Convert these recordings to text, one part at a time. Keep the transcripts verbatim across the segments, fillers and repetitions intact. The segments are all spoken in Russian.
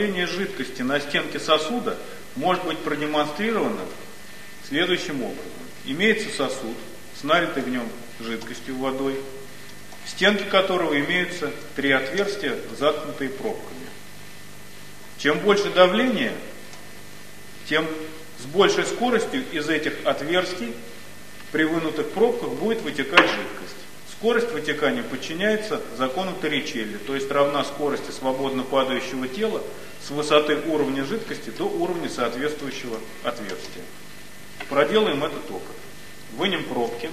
давление жидкости на стенке сосуда может быть продемонстрировано следующим образом. Имеется сосуд с налитой в нем жидкостью водой, в стенке которого имеются три отверстия, заткнутые пробками. Чем больше давление, тем с большей скоростью из этих отверстий при вынутых пробках будет вытекать жидкость. Скорость вытекания подчиняется закону Торричелли, то есть равна скорости свободно падающего тела с высоты уровня жидкости до уровня соответствующего отверстия. Проделаем этот опыт. Вынем пробки.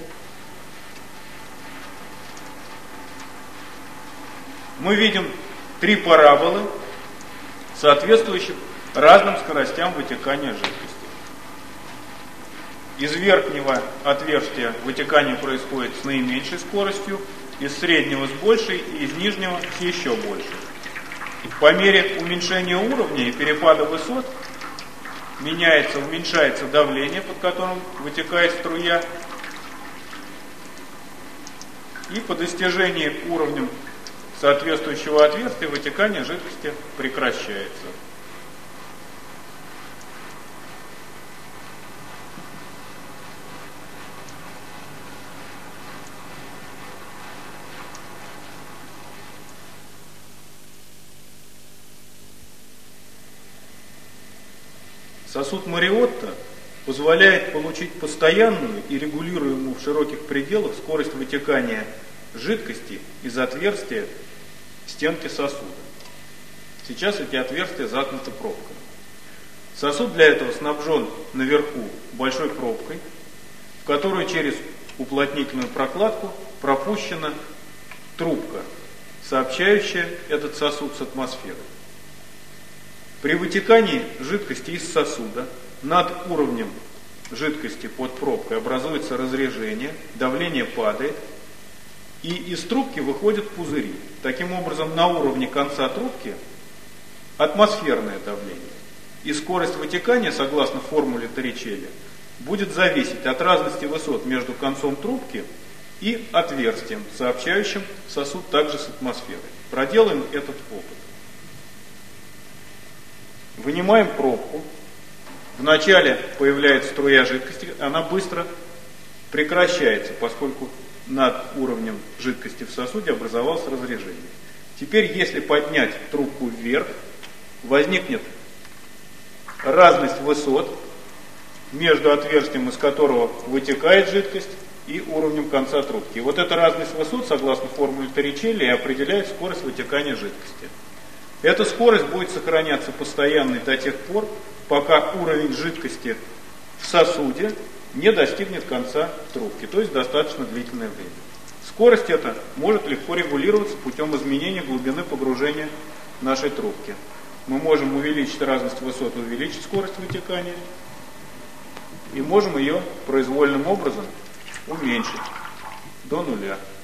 Мы видим три параболы, соответствующих разным скоростям вытекания жидкости. Из верхнего отверстия вытекание происходит с наименьшей скоростью, из среднего с большей и из нижнего с еще большей. По мере уменьшения уровня и перепада высот меняется, уменьшается давление, под которым вытекает струя, и по достижении уровня соответствующего отверстия вытекание жидкости прекращается. Сосуд Мариотта позволяет получить постоянную и регулируемую в широких пределах скорость вытекания жидкости из отверстия стенки сосуда. Сейчас эти отверстия заткнуты пробками. Сосуд для этого снабжен наверху большой пробкой, в которую через уплотнительную прокладку пропущена трубка, сообщающая этот сосуд с атмосферой. При вытекании жидкости из сосуда над уровнем жидкости под пробкой образуется разрежение, давление падает, и из трубки выходят пузыри. Таким образом, на уровне конца трубки атмосферное давление. И скорость вытекания, согласно формуле Торричелли, будет зависеть от разности высот между концом трубки и отверстием, сообщающим сосуд также с атмосферой. Проделаем этот опыт. Вынимаем пробку. Вначале появляется струя жидкости, она быстро прекращается, поскольку над уровнем жидкости в сосуде образовалось разрежение. Теперь, если поднять трубку вверх, возникнет разность высот между отверстием, из которого вытекает жидкость, и уровнем конца трубки. И вот эта разность высот, согласно формуле Торричелли, определяет скорость вытекания жидкости. Эта скорость будет сохраняться постоянной до тех пор, пока уровень жидкости в сосуде не достигнет конца трубки, то есть достаточно длительное время. Скорость эта может легко регулироваться путем изменения глубины погружения нашей трубки. Мы можем увеличить разность высот, увеличить скорость вытекания, и можем ее произвольным образом уменьшить до нуля.